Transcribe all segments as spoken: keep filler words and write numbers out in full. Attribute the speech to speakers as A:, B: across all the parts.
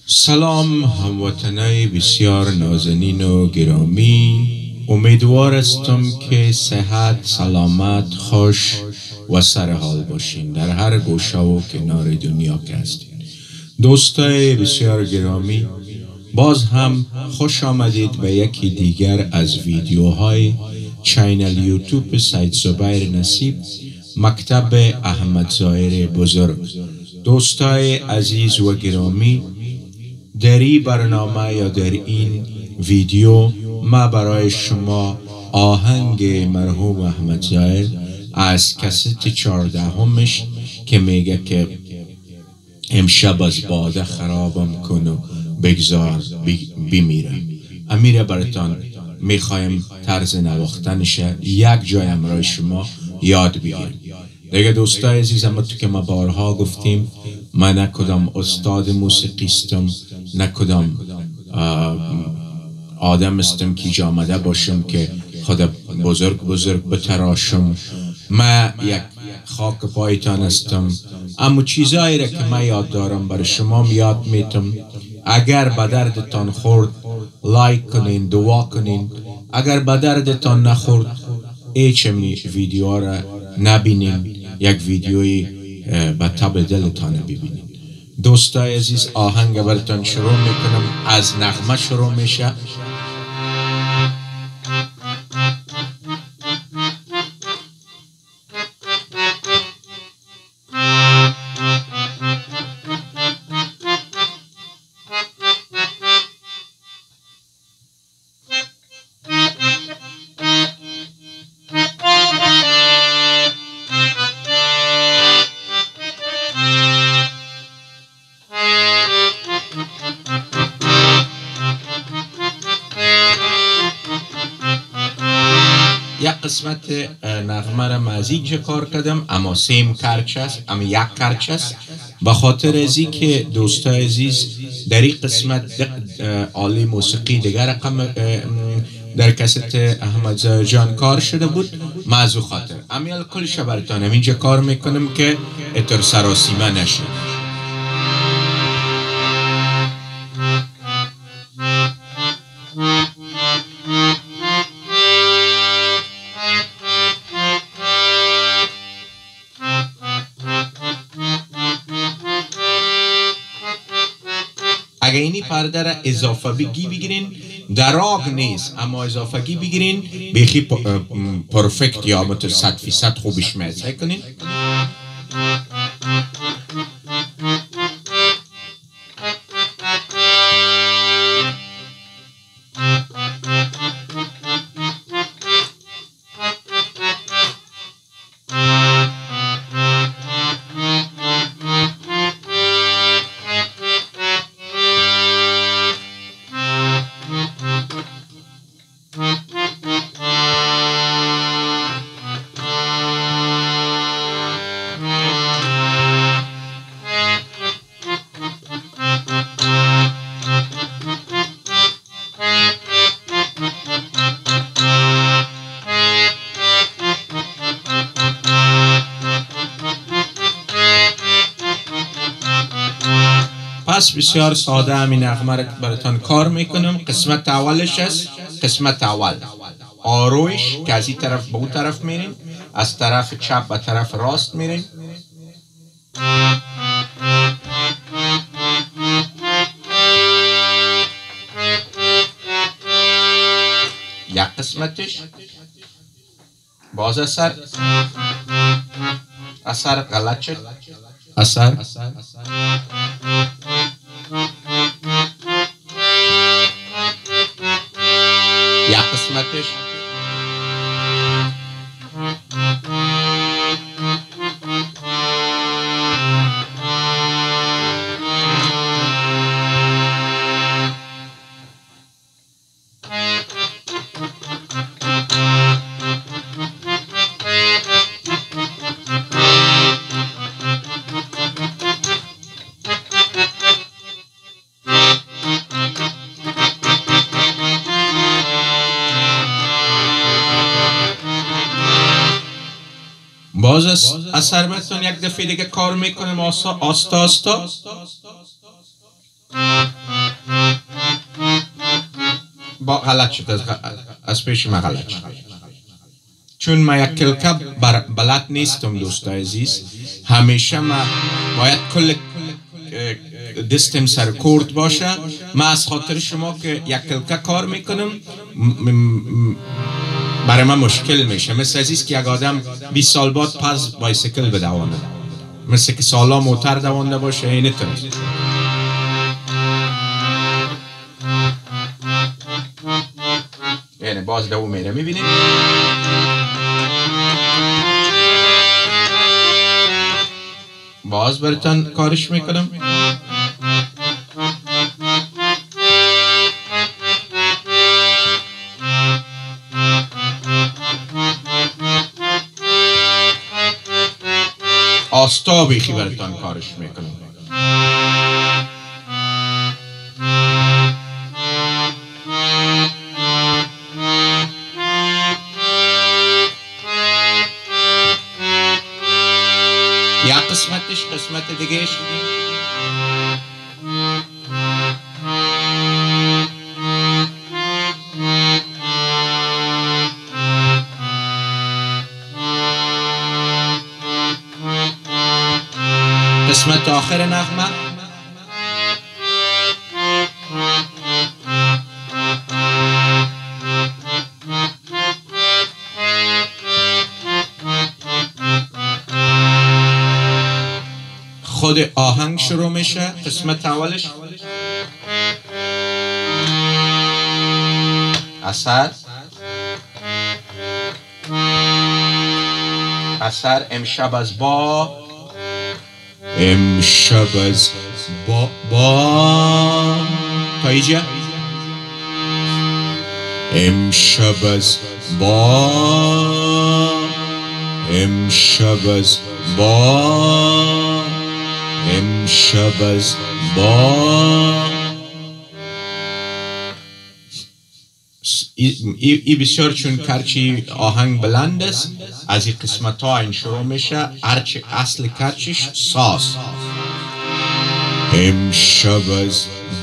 A: سلام هموطنای بسیار نازنین و گرامی، امیدوار هستم که صحت، سلامت، خوش و سرحال باشین در هر گوشه و کنار دنیا که هستین. دوستای بسیار گرامی، باز هم خوش آمدید به یکی دیگر از ویدیوهای چینل یوتیوب سید زبیر نصیب، مکتب احمد ظاهر بزرگ. دوستای عزیز و گرامی، در این برنامه یا در این ویدیو ما برای شما آهنگ مرحوم احمد ظاهر از کست چهاردهمش که میگه که امشب از باده خرابم کن و بگذار بمیره، امیره براتان میخوایم طرز نواختنش یک جای امرای شما یاد بگیریم. دیگه دوستای عزیز، اما تو که ما بارها گفتیم من نه کدام استاد موسیقیستم، نه کدام آدم استم که جا آمده باشم که خود بزرگ بزرگ بتراشم. ما یک خاک پایتان هستم، اما چیزایی را که من یاد دارم برای شما یاد میتم. اگر به دردتان خورد لایک کنین، دعا کنین. اگر به دردتان نخورد ایچ ویدیو را نبینین، یک ویدیوی به تب دلتان ببینین. دوستای عزیز، آهنگ براتون شروع میکنم. از نغمه شروع میشه. یک قسمت نغمه را از اینجا کار کردم، اما سیم کرچ است، اما یک کرچ است. به خاطر ازی که دوستای عزیز در این قسمت عالی موسیقی دیگر رقم در کست احمد ظاهر جان کار شده بود، معذو خاطر امیال کلش براتانم اینجا کار میکنم که اتر سراسیمه نشه. اگه اینی پرده را اضافه بگی بگیرین، دراغ نیست، اما اضافه گی بگیرین بیخی پرفکت یا متر صد فیصد خوبش میسه کنین. پس بسیار ساده همین نغمه را براتان کار میکنم. قسمت اولش است. قسمت اول آرویش که از این طرف به اون طرف میرین، از طرف چپ به طرف راست میرین. یک قسمتش باز اثر اثر غلط شد، اثر یک قسمتش باز اثر بتون یک دفعه دیگه کار میکنیم آستا آستا آستا. با غلط شد، از, از پیش من غلط شد، چون من یک کلکه بلد نیستم دوستای عزیز. همیشه من باید کل دستم سر کورد باشه. من از خاطر شما که یک کلکه کار میکنم برای من مشکل میشه. مثل عزیز که یک آدم بیست سال بعد پس بایسیکل بدوانه، مثل که سالا موتر دوانده باشه اینه ترست. یعنی باز دو میره میبینید. باز براتون کارش میکنم. آستا بیخی براتون کارش میکنم. یا قسمتش قسمت دیگهش قسمت آخر نغمه خود آهنگ شروع میشه. قسمت اولش اثر اثر امشب از با امشب از با با تا اینجا امشب از با امشب از با امشب از با ای بسیار چون کرچی آهنگ بلند است از این قسمت ها این شروع میشه. هرچی اصل کرچیش ساز. امشب از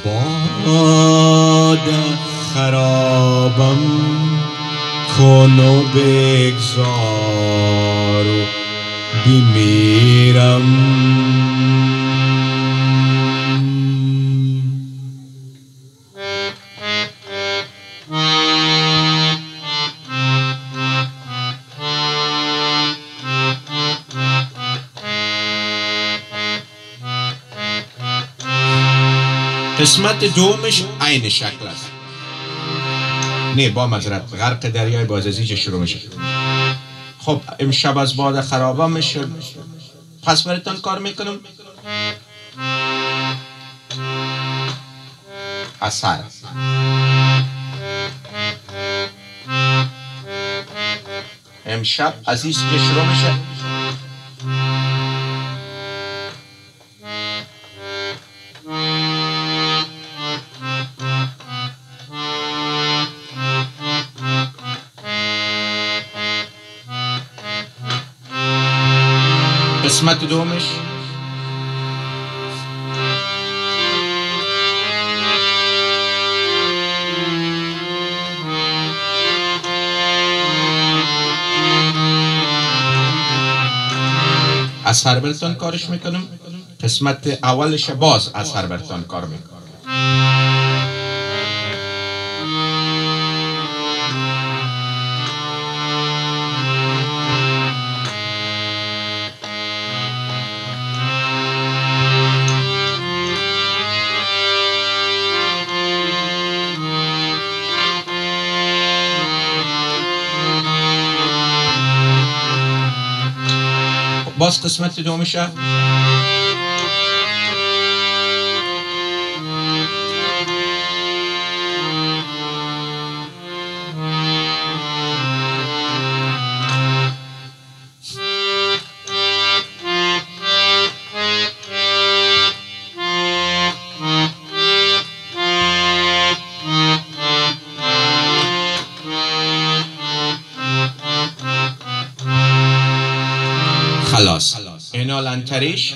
A: باد خرابم کن و بگذار و بمیرم. قسمت دومش عین شکل است. نه با مذرت غرق دریای بازازیج شروع میشه. خب امشب از باد خرابه میشه. پس براتون کار میکنم. اثر امشب عزیز که شروع میشه. قسمت دومش اثر برتون کارش میکنم. قسمت اولش باز اثر برتون کار میکنم. باز قسمت دومشه. خلاص اینا لنتریش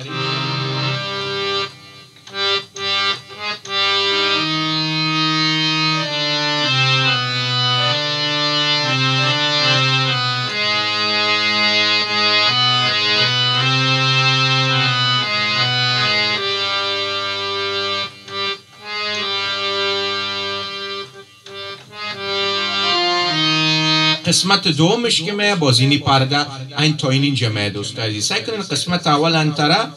A: قسمت دومش که میه بازینی پرده این تا این اینجا میه دوست عزیز. سعی کنین قسمت اول انتره،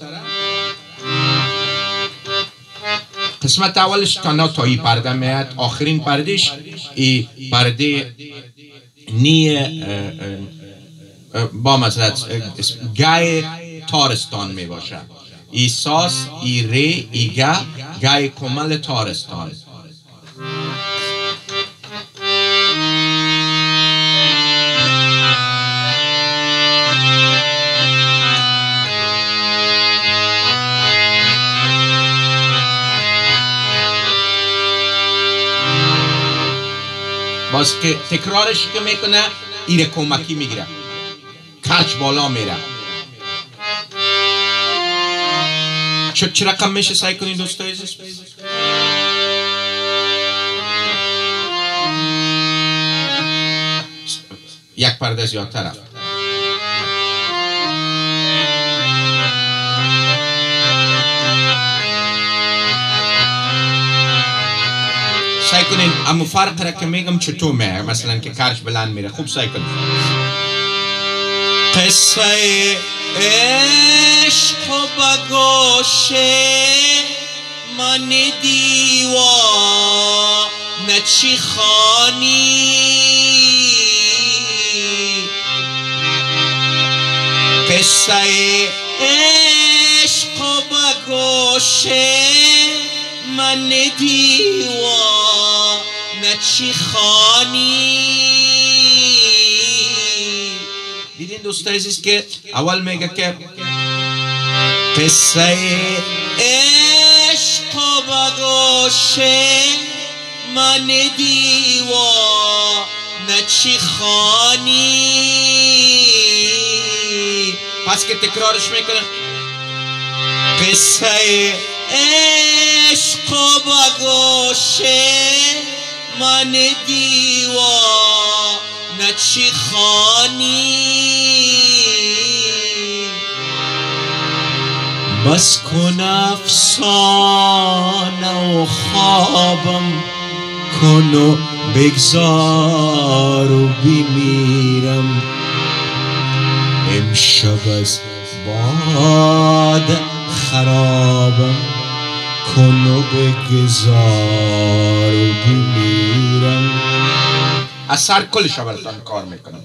A: قسمت اولش تنها تایی پرده میاد، آخرین پردهش ای پرده نی با مثلا گای تارستان می باشه. ای ساس، ای ری، ای گا، گای کمال تارستان. باز که تکرارش که میکنه ایره کمکی میگیره، کچ بالا میره. چه چه رقم میشه سعی کنین دوستای عزیز؟ یک پرده زیادتر. سعی کنین اما فرق را که میگم چطور میه، مثلا که کارش بلند میره. خوب سعی کنین. قصه عشق و بگوش من دیوا نچی خانی، قصه عشق و بگوش من دیوا نچی خانی. دیدین دوستای عزیز که اول میگه که قصه عشق و بگوش من دیوا نچی خانی. پس که تکرارش میکنه قصه عشق و بگوش من دیوا نچی خانی. بس کن افسانه و خوابم کن و بگذار و بمیرم، امشب از باد خرابم کن و بگذار و بمیرم. از سر کلش براتون کار میکنم.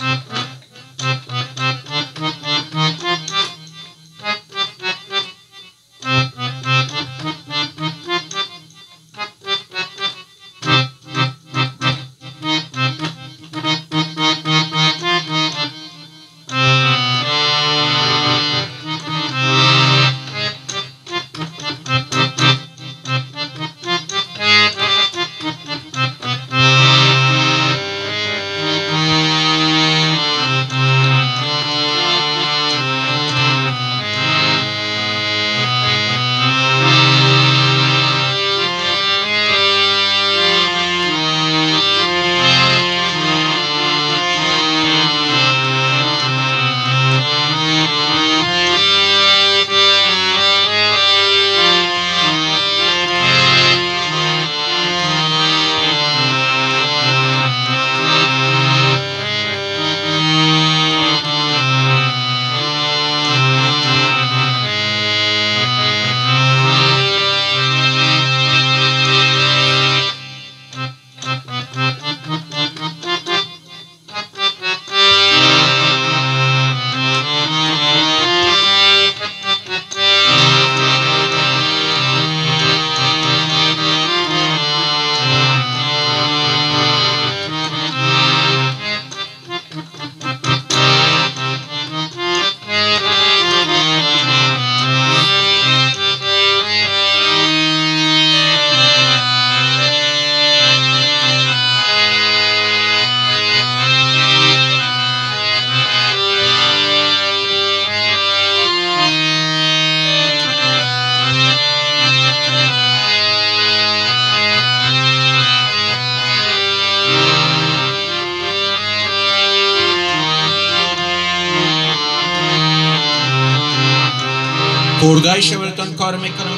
A: کوردایش براتون کار میکنم.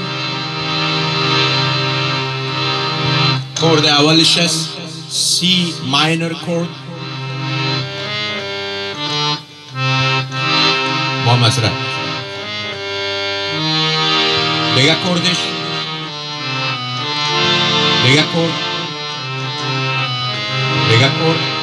A: کورد اولش است سی ماینور کورد، با مزرعه دیگه کردش دیگه کرد دیگه کرد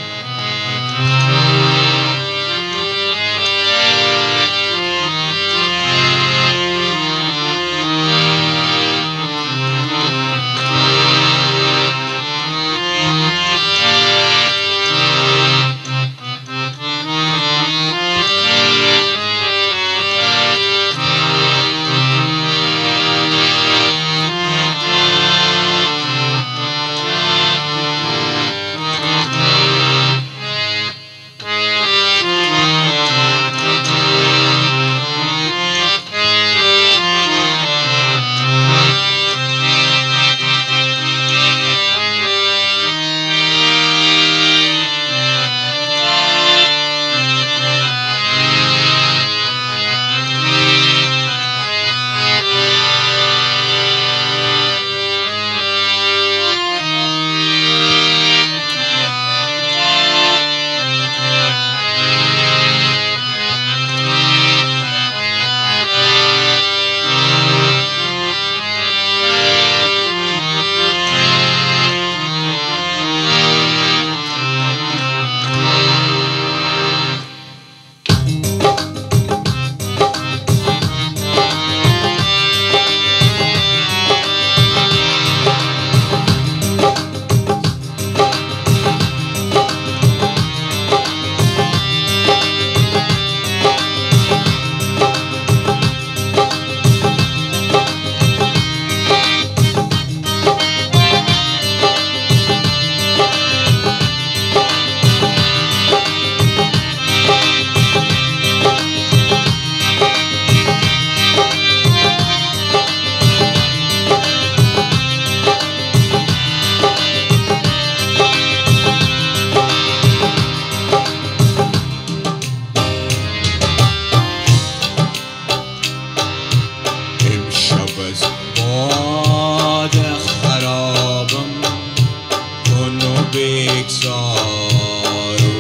A: بگذار و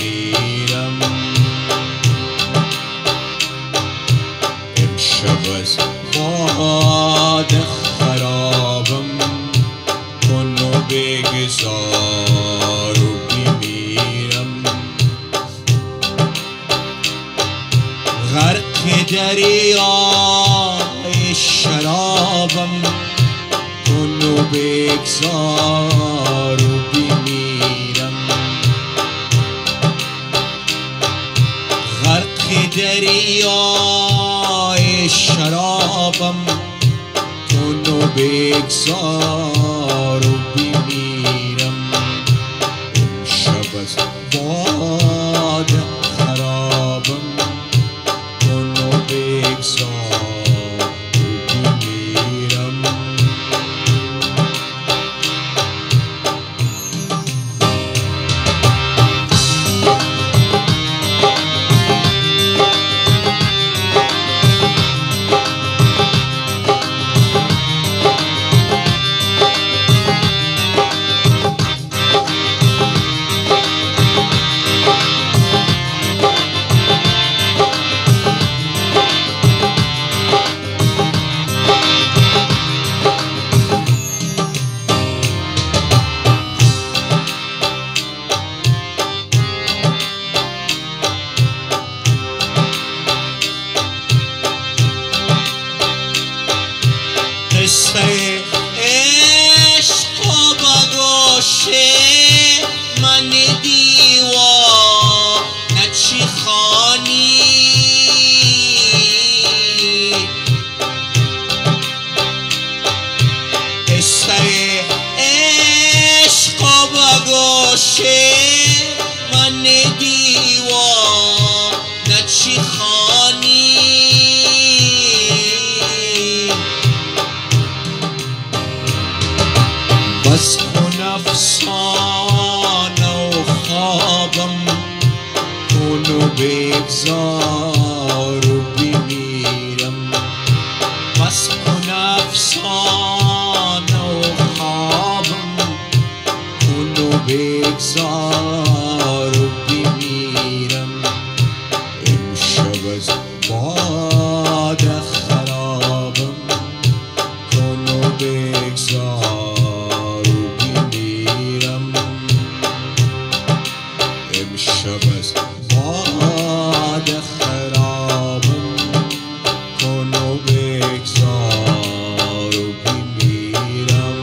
A: بمیرم امشب از باد خرابم کن و بگذار و بمیرم غرق دریای شرابم کن و بگذار و بمیرم غرق دریای شرابم کن و بگذار و بمیرم امشب از باد خرابم کن و بگذار و بمیرم قصه عشق و بگوشه من دیوانه چی خوانی قصه عشق و بگوشه من دیوانه چی خوانی بس کن افسانه و خوابم کن و بگذار و بمیرم بس کن افسانه و خوابم کن و بگذار و بمیرم امشب از بگذار و بمیرم امشب از باد خرابم کن و بگذار و بمیرم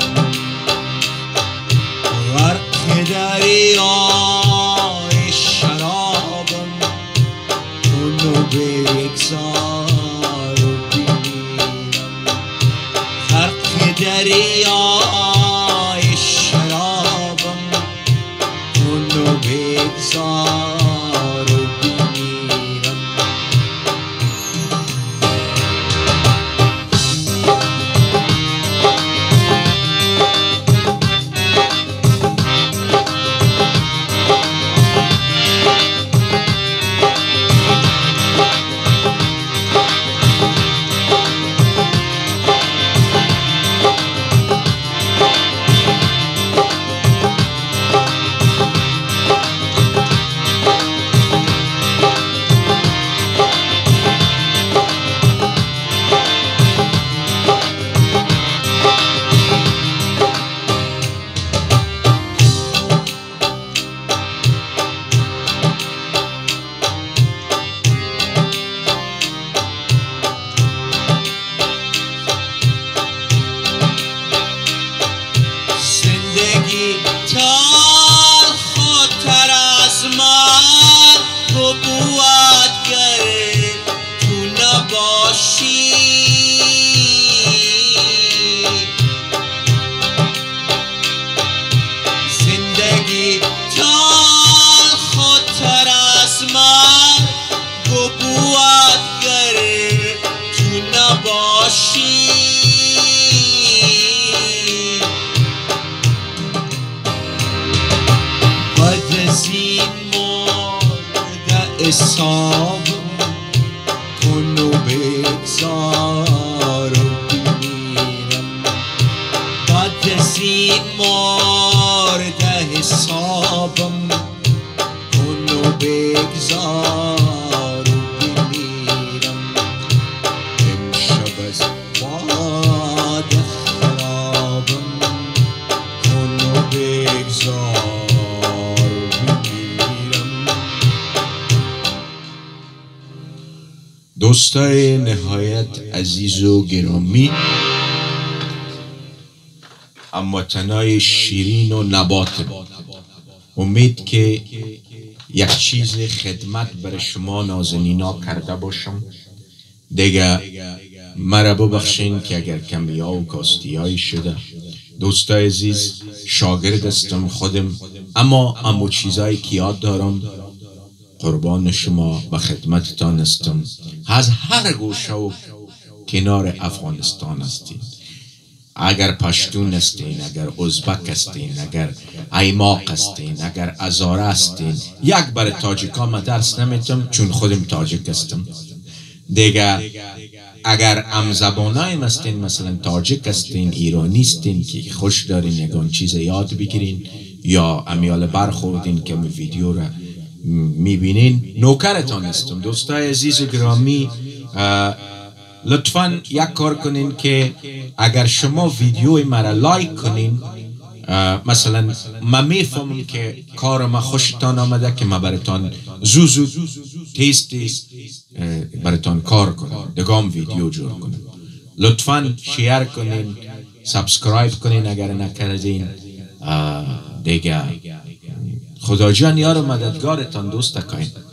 A: غرق دریای شرابم کن و بگذار و بمیرم غرق دریای شرابم کن و بگذار و بمیرم حساب کن و بگذار و بمیرم بعد از این مورد حسابم کن و بگذار و بمیرم امشب از باد خرابم کن و بگذار دوستای نهایت عزیز و گرامی، هموطنای شیرین و نبات، امید که یک چیز خدمت برای شما نازنینا کرده باشم. دیگه مرا ببخشین که اگر کمی ها و کاستی هایی شده. دوستای عزیز، شاگرد هستم خودم، اما امو چیزایی که یاد دارم قربان شما و خدمتتان هستم. از هر گوشه و کنار افغانستان هستین، اگر پشتون هستین، اگر ازبک هستین، اگر ایماق هستین، اگر ازاره هستین. یک بر تاجیکا ما درس نمیتم چون خودم تاجیک هستم دیگه. اگر ام زبانای هستین، مثلا تاجیک هستین، ایرانی هستین که خوش دارین یگان چیز یاد بگیرین یا امیال برخوردین که می ویدیو را میبینین، نوکرتان هستم. دوستای عزیز و گرامی، لطفاً یک کار کنین که اگر شما ویدیوی مرا لایک کنین، مثلا من میفهمم که کار ما خوشتان آمده که من براتان زود زود تیز تیز براتان کار کنم، دگام ویدیو جور کنم. لطفاً شیر کنین، سابسکرایب کنین اگر نکردین دیگه. خدا جان یار و مددگارتان دوست کن.